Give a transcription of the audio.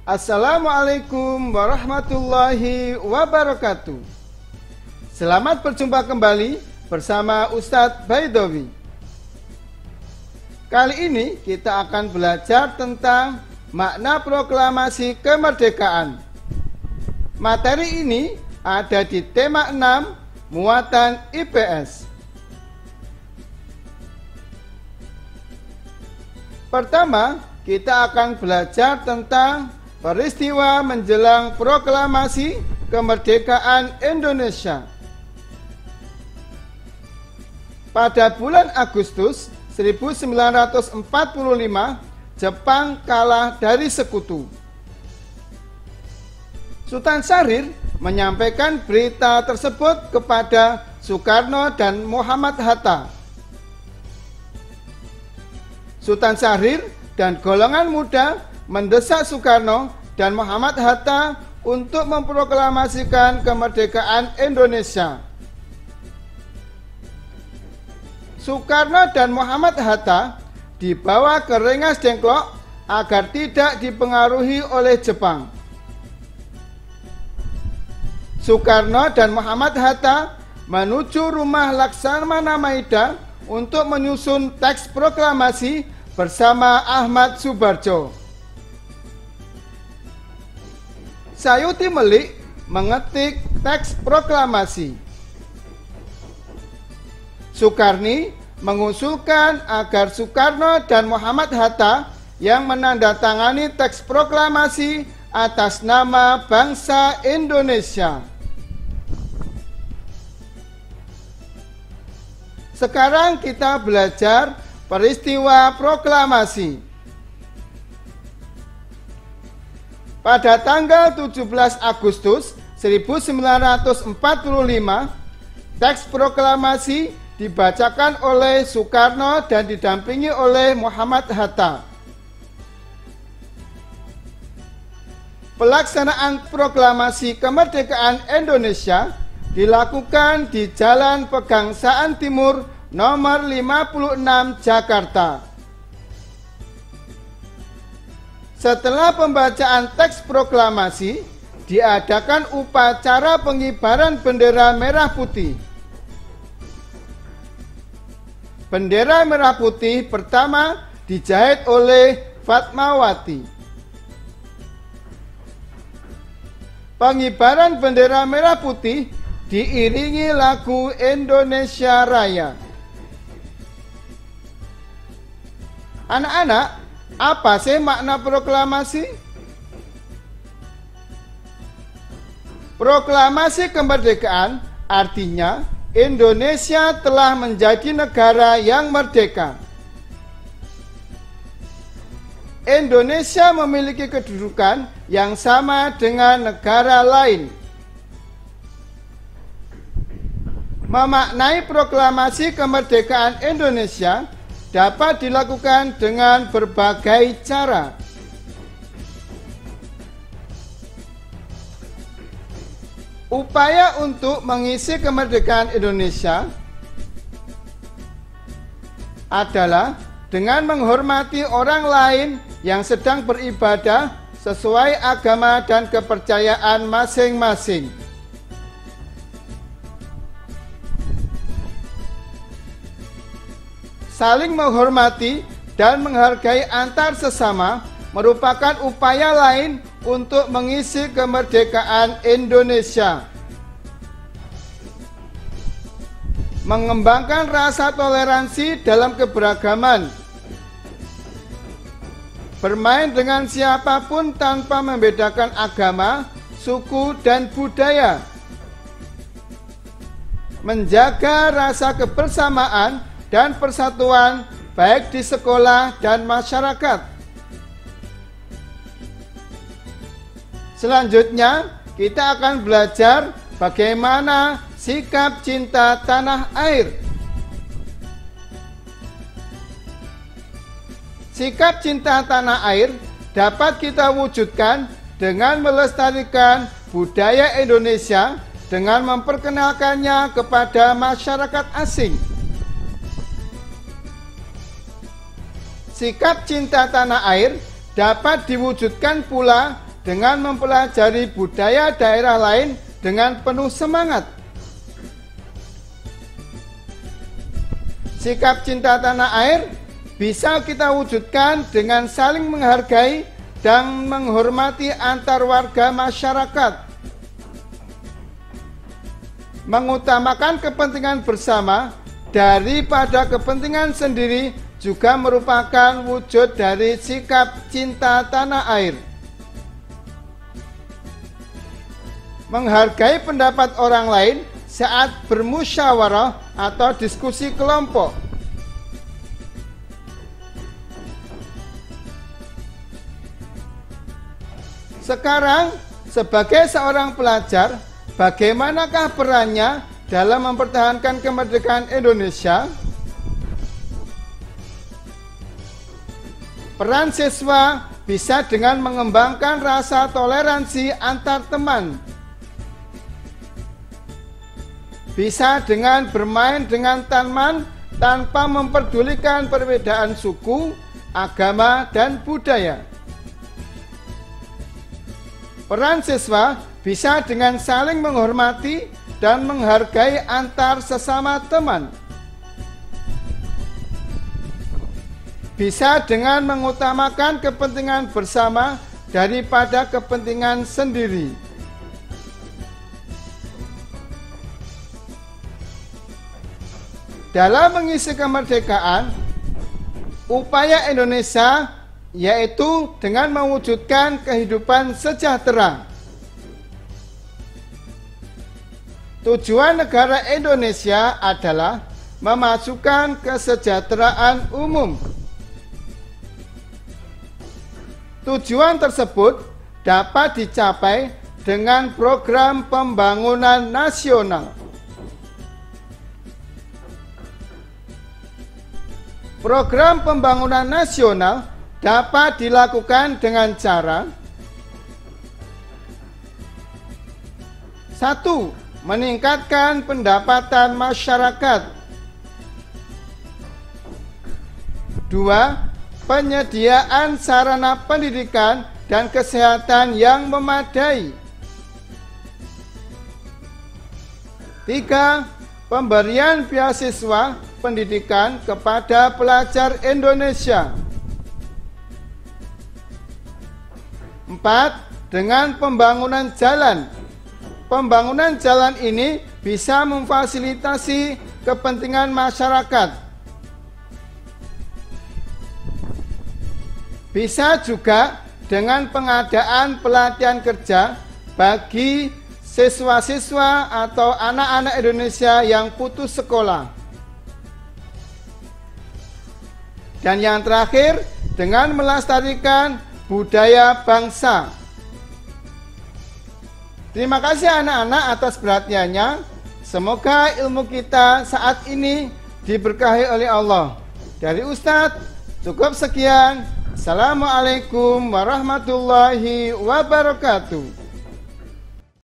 Assalamualaikum warahmatullahi wabarakatuh. Selamat berjumpa kembali bersama Ustadz Baidowi. Kali ini kita akan belajar tentang makna proklamasi kemerdekaan. Materi ini ada di tema 6 muatan IPS. Pertama, kita akan belajar tentang peristiwa menjelang proklamasi kemerdekaan Indonesia. Pada bulan Agustus 1945, Jepang kalah dari sekutu. Sultan Syahrir menyampaikan berita tersebut kepada Soekarno dan Muhammad Hatta. Sultan Syahrir dan golongan muda mendesak Soekarno dan Muhammad Hatta untuk memproklamasikan kemerdekaan Indonesia. Soekarno dan Muhammad Hatta dibawa ke Rengas Dengklok agar tidak dipengaruhi oleh Jepang. Soekarno dan Muhammad Hatta menuju rumah Laksamana Maida untuk menyusun teks proklamasi bersama Ahmad Subarjo. Sayuti Melik mengetik teks proklamasi. Soekarni mengusulkan agar Soekarno dan Muhammad Hatta yang menandatangani teks proklamasi atas nama bangsa Indonesia. Sekarang kita belajar peristiwa proklamasi. Pada tanggal 17 Agustus 1945, teks proklamasi dibacakan oleh Soekarno dan didampingi oleh Muhammad Hatta. Pelaksanaan proklamasi kemerdekaan Indonesia dilakukan di Jalan Pegangsaan Timur nomor 56 Jakarta. Setelah pembacaan teks proklamasi, diadakan upacara pengibaran bendera merah putih. Bendera merah putih pertama dijahit oleh Fatmawati. Pengibaran bendera merah putih diiringi lagu Indonesia Raya. Anak-anak, apa sih makna proklamasi? Proklamasi kemerdekaan artinya Indonesia telah menjadi negara yang merdeka. Indonesia memiliki kedudukan yang sama dengan negara lain. Memaknai proklamasi kemerdekaan Indonesia dapat dilakukan dengan berbagai cara. Upaya untuk mengisi kemerdekaan Indonesia adalah dengan menghormati orang lain yang sedang beribadah sesuai agama dan kepercayaan masing-masing. Saling menghormati dan menghargai antar sesama merupakan upaya lain untuk mengisi kemerdekaan Indonesia. Mengembangkan rasa toleransi dalam keberagaman. Bermain dengan siapapun tanpa membedakan agama, suku, dan budaya. Menjaga rasa kebersamaan dan persatuan baik di sekolah dan masyarakat. Selanjutnya, kita akan belajar bagaimana sikap cinta tanah air. Sikap cinta tanah air dapat kita wujudkan dengan melestarikan budaya Indonesia dengan memperkenalkannya kepada masyarakat asing. Sikap cinta tanah air dapat diwujudkan pula dengan mempelajari budaya daerah lain dengan penuh semangat. Sikap cinta tanah air bisa kita wujudkan dengan saling menghargai dan menghormati antar warga masyarakat. Mengutamakan kepentingan bersama daripada kepentingan sendiri juga merupakan wujud dari sikap cinta tanah air. Menghargai pendapat orang lain saat bermusyawarah atau diskusi kelompok. Sekarang, sebagai seorang pelajar, bagaimanakah perannya dalam mempertahankan kemerdekaan Indonesia? Peran siswa bisa dengan mengembangkan rasa toleransi antar teman. Bisa dengan bermain dengan teman tanpa memperdulikan perbedaan suku, agama, dan budaya. Peran siswa bisa dengan saling menghormati dan menghargai antar sesama teman. Bisa dengan mengutamakan kepentingan bersama daripada kepentingan sendiri. Dalam mengisi kemerdekaan, upaya Indonesia yaitu dengan mewujudkan kehidupan sejahtera. Tujuan negara Indonesia adalah memasukkan kesejahteraan umum. Tujuan tersebut dapat dicapai dengan program pembangunan nasional. Program pembangunan nasional dapat dilakukan dengan cara 1. Meningkatkan pendapatan masyarakat. 2. Penyediaan sarana pendidikan dan kesehatan yang memadai. 3. Pemberian beasiswa pendidikan kepada pelajar Indonesia. 4. Dengan pembangunan jalan. Pembangunan jalan ini bisa memfasilitasi kepentingan masyarakat. Bisa juga dengan pengadaan pelatihan kerja bagi siswa-siswa atau anak-anak Indonesia yang putus sekolah. Dan yang terakhir, dengan melestarikan budaya bangsa. Terima kasih anak-anak atas perhatiannya. Semoga ilmu kita saat ini diberkahi oleh Allah. Dari Ustadz, cukup sekian. Assalamualaikum warahmatullahi wabarakatuh.